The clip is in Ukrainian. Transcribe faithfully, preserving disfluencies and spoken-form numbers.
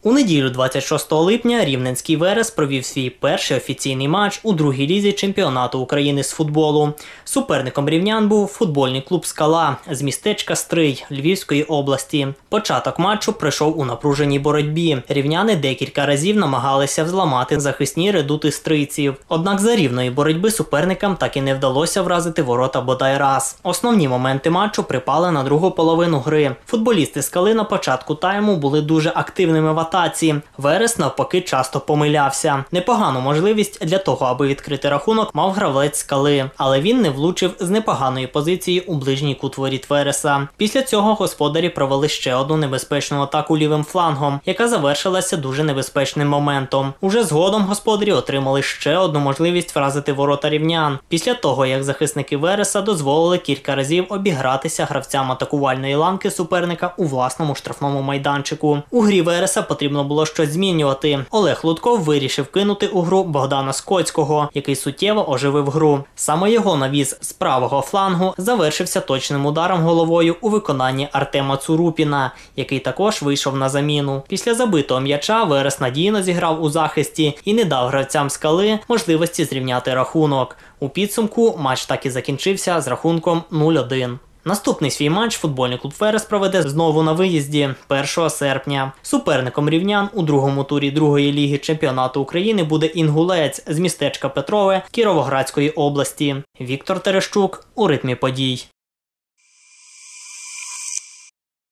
У неділю двадцять шостого липня Рівненський Верес провів свій перший офіційний матч у другій лізі чемпіонату України з футболу. Суперником рівнян був футбольний клуб «Скала» з містечка Стрий Львівської області. Початок матчу пройшов у напруженій боротьбі. Рівняни декілька разів намагалися взламати захисні редути стрийців. Однак за рівної боротьби суперникам так і не вдалося вразити ворота бодай раз. Основні моменти матчу припали на другу половину гри. Футболісти «Скали» на початку тайму були дуже активними в атаці. Верес навпаки часто помилявся. Непогану можливість для того, аби відкрити рахунок, мав гравець «Скали», але він не влучив з непоганої позиції у ближній кут воріт Вереса. Після цього господарі провели ще одну небезпечну атаку лівим флангом, яка завершилася дуже небезпечним моментом. Уже згодом господарі отримали ще одну можливість вразити ворота рівнян. Після того, як захисники Вереса дозволили кілька разів обігратися гравцям атакувальної ланки суперника у власному штрафному майданчику. У грі Вереса потрібно було щось змінювати. Олег Лутков вирішив кинути у гру Богдана Скоцького, який суттєво оживив гру. Саме його навіс з правого флангу завершився точним ударом головою у виконанні Артема Цурупіна, який також вийшов на заміну. Після забитого м'яча Верес надійно зіграв у захисті і не дав гравцям «Скали» можливості зрівняти рахунок. У підсумку матч так і закінчився з рахунком нуль один. Наступний свій матч футбольний клуб «Верес» проведе знову на виїзді першого серпня. Суперником рівнян у другому турі другої ліги чемпіонату України буде «Інгулець» з містечка Петрове Кіровоградської області. Віктор Терещук у ритмі подій.